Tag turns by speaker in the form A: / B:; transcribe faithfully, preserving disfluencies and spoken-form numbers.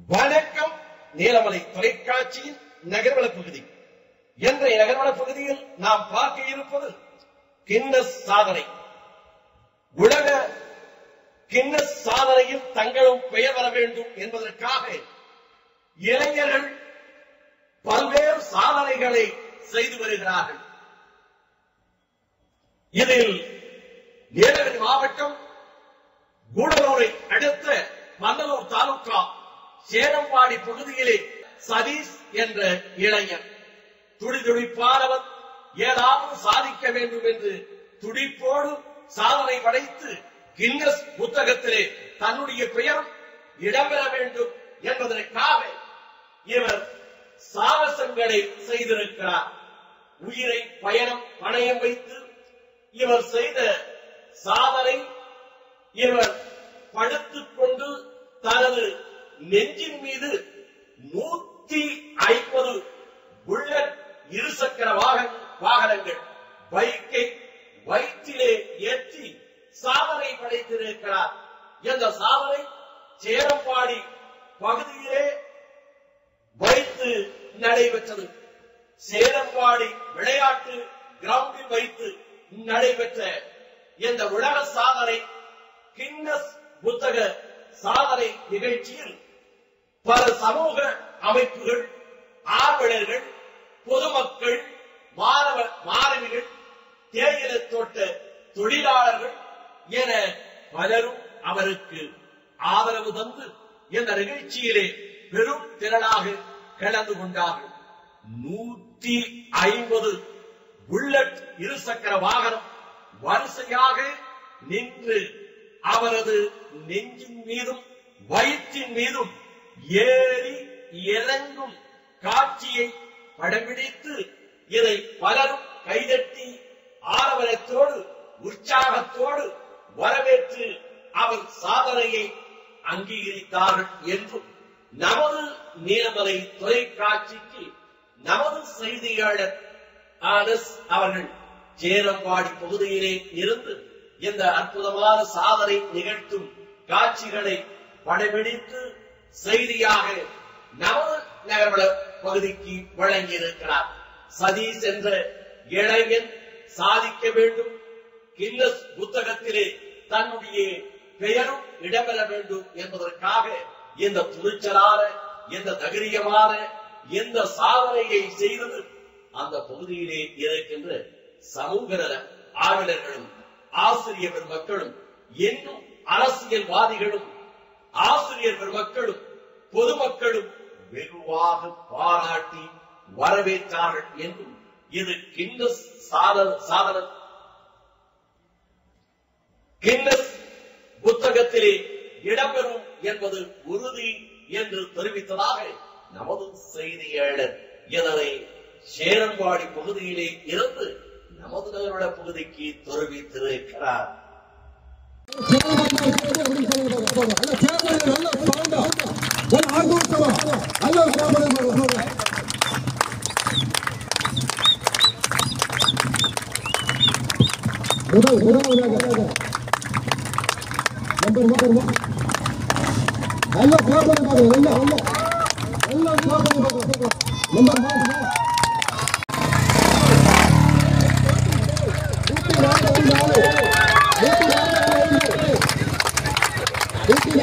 A: வணக்கம். நீலமலை தொலைக்காட்சியின் நகர்வள பகுதி. இன்றைய நகர்வள பகுதியில் நாம் பார்க்க இருப்பது கின்னஸ் சாதனை. உலக கின்னஸ் சாதனையில் தங்களும் பெயர் வர வேண்டும் என்பதற்காக இளைஞர்கள் பல்வேறு சாதனைகளை செய்து வருகிறார்கள். இதில் நீலகிரி மாவட்டம் கூடலூரை அடுத்த மன்னலூர் தாலுகா சேரம்பாடி பகுதியிலே சதீஷ் என்ற இளைஞர் துடிதுடிப்பானவர் ஏதாவது சாதிக்க வேண்டும் என்று துடிப்போடு சாதனை படைத்து கின்னஸ் புத்தகத்திலே தன்னுடைய பெயர் இடம்பெற வேண்டும் என்பதற்காக இவர் சாகசங்களை செய்திருக்கிறார். உயிரை பயணம் பணயம் வைத்து இவர் செய்த சாதனை, இவர் படுத்துக் கொண்டு தனது நெஞ்சின் மீது நூத்தி ஐம்பது புல்லட் இருசக்கர வாகனங்கள் பைக்கை வயிற்றிலே ஏற்றி சாதனை படைத்திருக்கிறார். இந்த சாதனை சேரம்பாடி பகுதியிலே வைத்து நடைபெற்றது. சேரம்பாடி விளையாட்டு கிரவுண்டில் வைத்து நடைபெற்ற இந்த உலக சாதனை கின்னஸ் புத்தக சாதனை நிகழ்ச்சியில் பல சமூக அமைப்புகள், ஆர்வலர்கள், பொதுமக்கள், மாணவ மாணவிகள், தேயிலை தோட்ட தொழிலாளர்கள் என பலரும் அவருக்கு ஆதரவு தந்து இந்த நிகழ்ச்சியிலே பெரும் திரளாக கலந்து கொண்டார்கள். நூற்றி ஐம்பது புல்லட் இருசக்கர வாகனம் வரிசையாக நின்று அவரது நெஞ்சின் மீதும் வயிற்றின் மீதும் ஏறி இறங்கும் காட்சியை படம்பிடித்து இதை பலரும் கைதட்டி ஆரவரத்தோடு உற்சாகத்தோடு வரவேற்று அவர் சாதனையை அங்கீகரித்தார்கள் என்றும் நமது நீலமலை தொலைக்காட்சிக்கு நமது செய்தியாளர் ஆனஸ் அவர்கள் சேரம்பாடி பகுதியிலே இருந்து இந்த அற்புதமான சாதனை நிகழ்த்தும் காட்சிகளை படம்பிடித்து செய்தியாக நமது நகர்வள பகுதிக்கு வழங்கியிருக்கிறார். சதீஷ் என்ற இளைஞன் சாதிக்க வேண்டும், கின்னஸ் புத்தகத்திலே தன்னுடைய பெயரும் இடம்பெற வேண்டும் என்பதற்காக இந்த துணிச்சலான, இந்த தைரியமான, இந்த சாதனையை செய்தது அந்த பகுதியிலே இருக்கின்ற சமூக நல ஆர்வலர்களும், ஆசிரியர் பெருமக்களும், இன்னும் அரசியல்வாதிகளும், ஆசிரியர் பெருமக்களும், பொதுமக்களும் வெகுவாக பாராட்டி வரவேற்றார்கள் என்றும் இது கின்னஸ் சாதனை கின்னஸ் புத்தகத்திலே இடம்பெறும் என்பது உறுதி என்று தெரிவித்ததாக நமது செய்தியாளர் இதனை சேரம்பாடி பகுதியிலே இருந்து நமது நகர்வள பகுதிக்கு தெரிவித்திருக்கிறார்.
B: நூத்தி